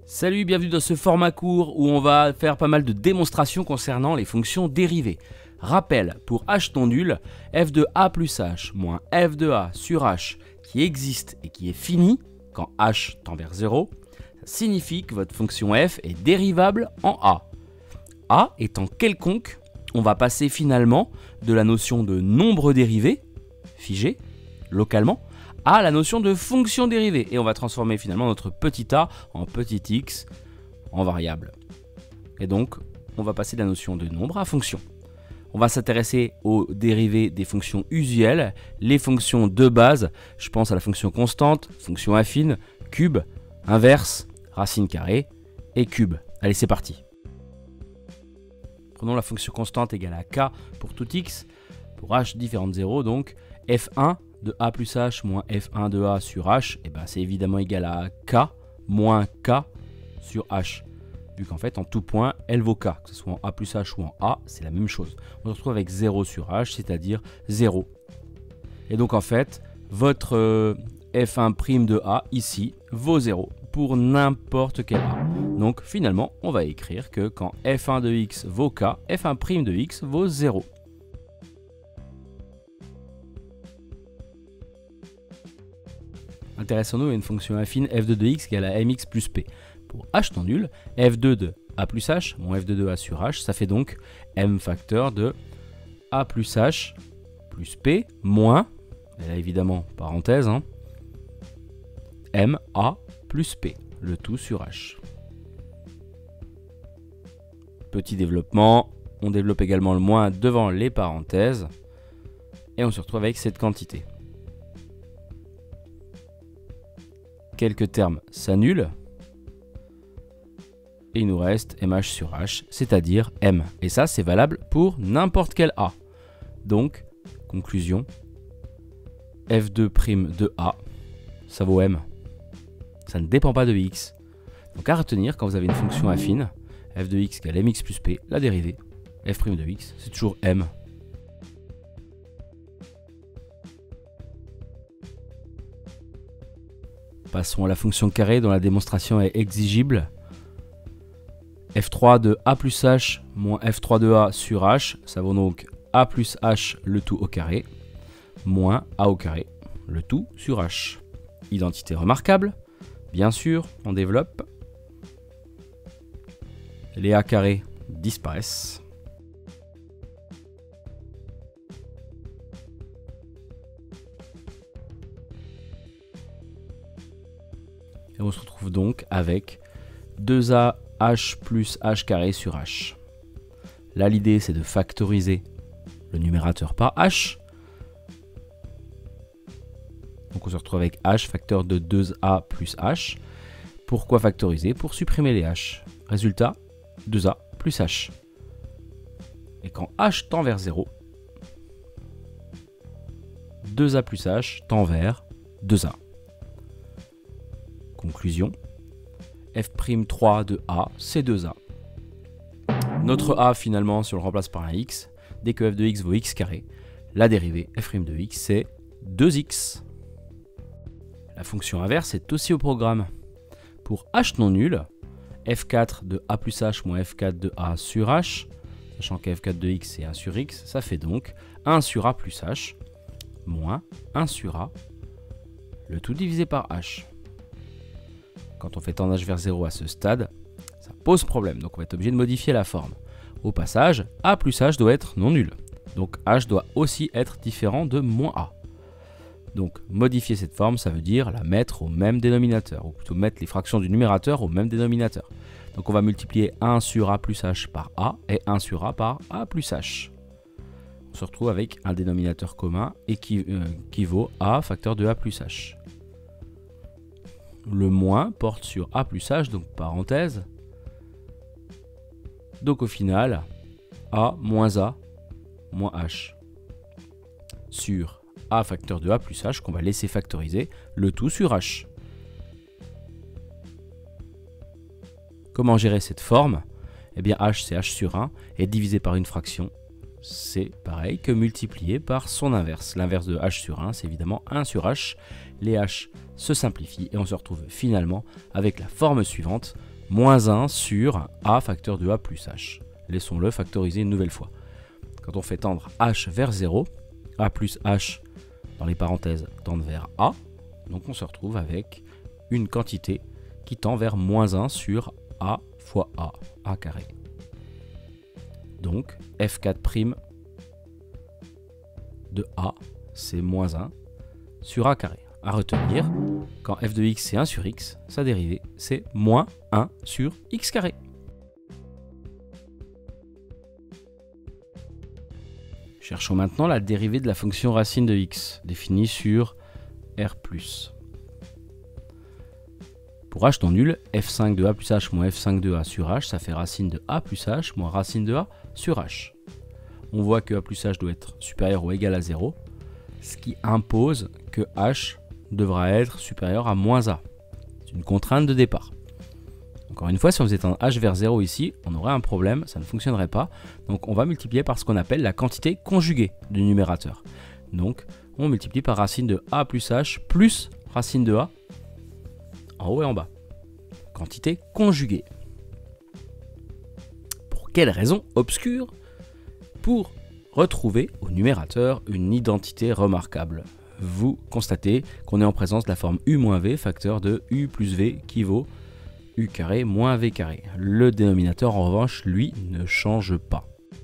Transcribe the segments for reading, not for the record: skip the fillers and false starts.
Salut, bienvenue dans ce format court où on va faire pas mal de démonstrations concernant les fonctions dérivées. Rappel, pour h non nul, f de a plus h moins f de a sur h qui existe et qui est fini quand h tend vers 0, ça signifie que votre fonction f est dérivable en a. A étant quelconque, on va passer finalement de la notion de nombre dérivé, figé, localement, à la notion de fonction dérivée. Et on va transformer finalement notre petit a en petit x en variable. Et donc, on va passer de la notion de nombre à fonction. On va s'intéresser aux dérivés des fonctions usuelles, les fonctions de base. Je pense à la fonction constante, fonction affine, cube, inverse, racine carrée et cube. Allez, c'est parti. Prenons la fonction constante égale à k pour tout x, pour h différent de 0, donc f1 de a plus h moins f1 de a sur h, et ben c'est évidemment égal à k moins k sur h. Vu qu'en fait, en tout point, elle vaut k, que ce soit en a plus h ou en a, c'est la même chose. On se retrouve avec 0 sur h, c'est-à-dire 0. Et donc en fait, votre f1' de a ici vaut 0 pour n'importe quel a. Donc finalement, on va écrire que quand f1 de x vaut k, f1' de x vaut 0. Intéressons-nous à une fonction affine f2 de x égale à mx plus p. Pour h non nul, f2 de a plus h moins f2 de a sur h, ça fait donc m facteur de a plus h plus p moins, et là évidemment parenthèse, m a plus p, le tout sur h. Petit développement, on développe également le moins devant les parenthèses, et on se retrouve avec cette quantité. Quelques termes s'annulent, et il nous reste mh sur h, c'est-à-dire m. Et ça, c'est valable pour n'importe quel a. Donc, conclusion, f2' de a, ça vaut m. Ça ne dépend pas de x. Donc à retenir, quand vous avez une fonction affine, f de x égale mx plus p, la dérivée, f' de x, c'est toujours m. Passons à la fonction carrée dont la démonstration est exigible. f3 de a plus h moins f3 de a sur h, ça vaut donc a plus h le tout au carré, moins a au carré, le tout sur h. Identité remarquable, bien sûr, on développe. Les a carrés disparaissent. Et on se retrouve donc avec 2a h plus h carré sur h. Là, l'idée, c'est de factoriser le numérateur par h. Donc on se retrouve avec h facteur de 2a plus h. Pourquoi factoriser? Pour supprimer les h. Résultat, 2a plus h. Et quand h tend vers 0, 2a plus h tend vers 2a. Conclusion, f'3 de a, c'est 2a. Notre a, finalement, si on le remplace par un x, dès que f de x vaut x carré, la dérivée f' de x, c'est 2x. La fonction inverse est aussi au programme. Pour h non nul, f4 de a plus h moins f4 de a sur h, sachant que f4 de x c'est 1 sur x, ça fait donc 1 sur a plus h moins 1 sur a, le tout divisé par h. Quand on fait tendage vers 0 à ce stade, ça pose problème, donc on va être obligé de modifier la forme. Au passage, a plus h doit être non nul, donc h doit aussi être différent de moins a. Donc modifier cette forme, ça veut dire la mettre au même dénominateur, ou plutôt mettre les fractions du numérateur au même dénominateur. Donc on va multiplier 1 sur a plus h par a, et 1 sur a par a plus h. On se retrouve avec un dénominateur commun qui vaut a facteur de a plus h. Le moins porte sur a plus h, donc parenthèse. Donc au final, a moins h sur a facteur de a plus h qu'on va laisser factoriser, le tout sur h. Comment gérer cette forme? Eh bien h c'est h sur 1 et divisé par une fraction, c'est pareil que multiplié par son inverse. L'inverse de h sur 1, c'est évidemment 1 sur h. Les h se simplifient et on se retrouve finalement avec la forme suivante. moins 1 sur a facteur de a plus h. Laissons-le factoriser une nouvelle fois. Quand on fait tendre h vers 0, a plus h dans les parenthèses tendent vers a, donc on se retrouve avec une quantité qui tend vers moins 1 sur a fois a carré. Donc f4' de a, c'est moins 1 sur a carré. À retenir, quand f de x c'est 1 sur x, sa dérivée c'est moins 1 sur x carré. Cherchons maintenant la dérivée de la fonction racine de x, définie sur R+. Pour h non nul, f5 de a plus h moins f5 de a sur h, ça fait racine de a plus h moins racine de a sur h. On voit que a plus h doit être supérieur ou égal à 0, ce qui impose que h devra être supérieur à moins a. C'est une contrainte de départ. Encore une fois, si on faisait tendre h vers 0 ici, on aurait un problème, ça ne fonctionnerait pas. Donc on va multiplier par ce qu'on appelle la quantité conjuguée du numérateur. Donc on multiplie par racine de a plus h plus racine de a en haut et en bas. Quantité conjuguée. Pour quelle raison obscure? Pour retrouver au numérateur une identité remarquable. Vous constatez qu'on est en présence de la forme u moins v facteur de u plus v qui vaut u carré moins v carré. Le dénominateur en revanche, lui, ne change pas.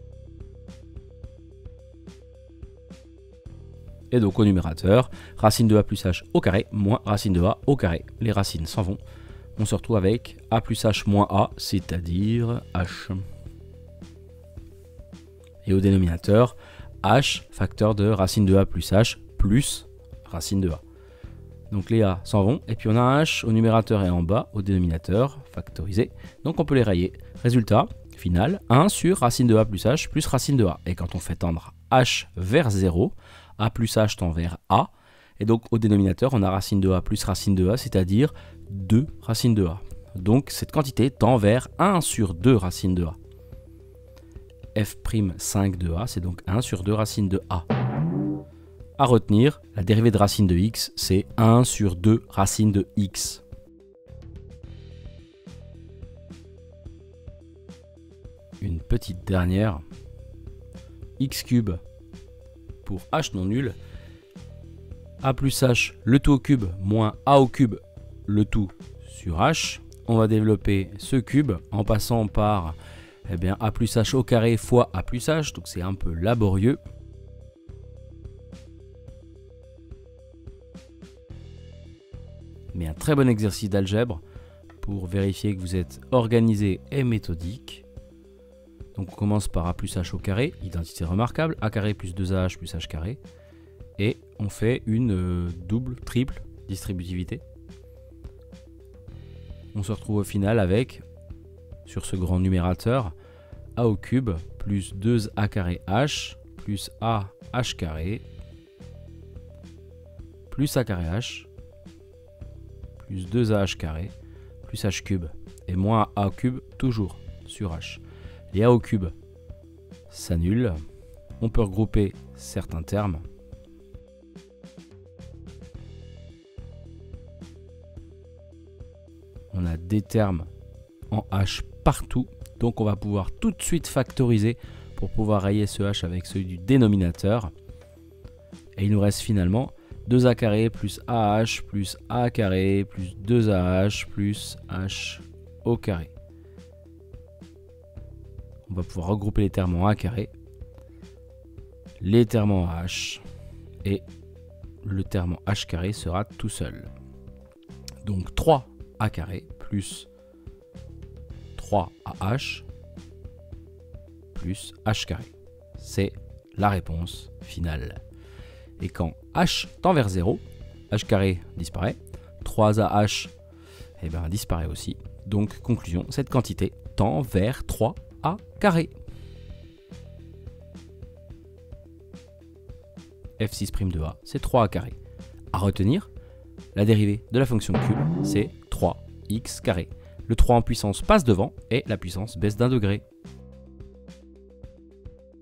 Et donc au numérateur, racine de a plus h au carré moins racine de a au carré. Les racines s'en vont. On se retrouve avec a plus h moins a, c'est-à-dire h. Et au dénominateur, h facteur de racine de a plus h plus racine de a. Donc les a s'en vont, et puis on a un h au numérateur et en bas, au dénominateur, factorisé. Donc on peut les rayer. Résultat final, 1 sur racine de a plus h plus racine de a. Et quand on fait tendre h vers 0, a plus h tend vers a. Et donc au dénominateur, on a racine de a plus racine de a, c'est-à-dire 2 racines de a. Donc cette quantité tend vers 1 sur 2 racines de a. f'5 de a, c'est donc 1 sur 2 racines de a. À retenir, la dérivée de racine de x, c'est 1 sur 2 racine de x. Une petite dernière. X cube pour h non nul. A plus h, le tout au cube, moins a au cube, le tout sur h. On va développer ce cube en passant par a plus h au carré fois a plus h, donc c'est un peu laborieux. Mais un très bon exercice d'algèbre pour vérifier que vous êtes organisé et méthodique. Donc on commence par a plus h au carré, identité remarquable, a carré plus 2ah plus h carré. Et on fait une double, triple distributivité. On se retrouve au final avec, sur ce grand numérateur, a au cube plus 2a carré h plus a h carré plus a carré h plus 2ah carré plus h cube et moins a au cube toujours sur h. Les a au cube s'annulent. On peut regrouper certains termes. On a des termes en h partout, donc on va pouvoir tout de suite factoriser pour pouvoir rayer ce h avec celui du dénominateur. Et il nous reste finalement 2a carré plus ah plus a carré plus 2ah plus h au carré. On va pouvoir regrouper les termes en a carré, les termes en h, et le terme en h carré sera tout seul. Donc 3a carré plus 3ah plus h carré. C'est la réponse finale. Et quand h tend vers 0, h carré disparaît, 3ah disparaît aussi. Donc conclusion, cette quantité tend vers 3a carré. f6' de a, c'est 3a carré. À retenir, la dérivée de la fonction cube, c'est 3x carré. Le 3 en puissance passe devant et la puissance baisse d'1 degré.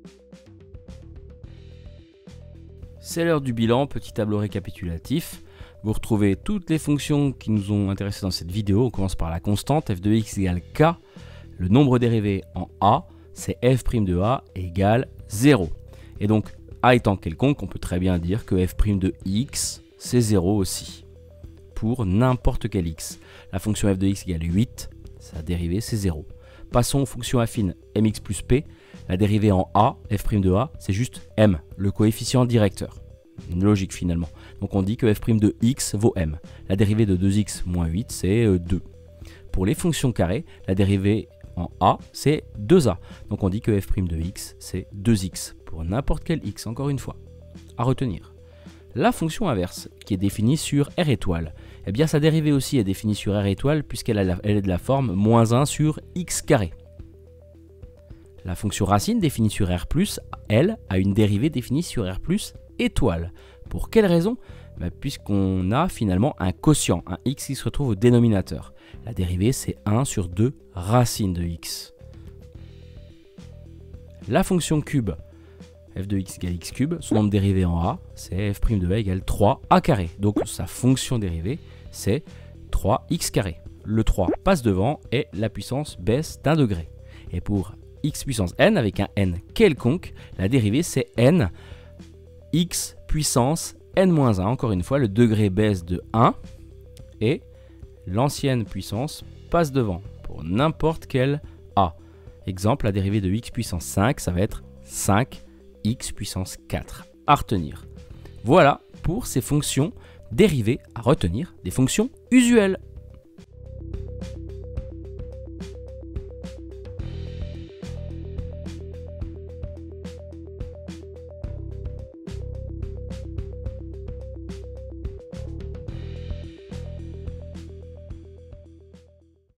C'est l'heure du bilan, petit tableau récapitulatif. Vous retrouvez toutes les fonctions qui nous ont intéressé dans cette vidéo. On commence par la constante f de x égale k. Le nombre dérivé en a, c'est f' de a égale 0. Et donc, a étant quelconque, on peut très bien dire que f' de x, c'est 0 aussi. Pour n'importe quel x. La fonction f de x égale 8, sa dérivée, c'est 0. Passons aux fonctions affines mx plus p. La dérivée en a, f' de a, c'est juste m, le coefficient directeur. Une logique finalement. Donc on dit que f' de x vaut m. La dérivée de 2x moins 8, c'est 2. Pour les fonctions carrées, la dérivée en a, c'est 2a. Donc on dit que f' de x, c'est 2x. Pour n'importe quel x, encore une fois. À retenir. La fonction inverse, qui est définie sur r étoile, eh bien sa dérivée aussi est définie sur r étoile, puisqu'elle est de la forme moins 1 sur x carré. La fonction racine définie sur R+, elle, a une dérivée définie sur R+, étoile. Pour quelle raison? Puisqu'on a finalement un quotient, un x qui se retrouve au dénominateur. La dérivée, c'est 1 sur 2 racine de x. La fonction cube, f de x égale x cube, son nombre dérivé en a, c'est f' de a égale 3a carré. Donc sa fonction dérivée, c'est 3x carré. Le 3 passe devant et la puissance baisse d'1 degré. Et pour x puissance n, avec un n quelconque, la dérivée c'est n, x puissance n-1. Encore une fois, le degré baisse de 1 et l'ancienne puissance passe devant pour n'importe quel a. Exemple, la dérivée de x puissance 5, ça va être 5x puissance 4 à retenir. Voilà pour ces fonctions dérivées à retenir, des fonctions usuelles.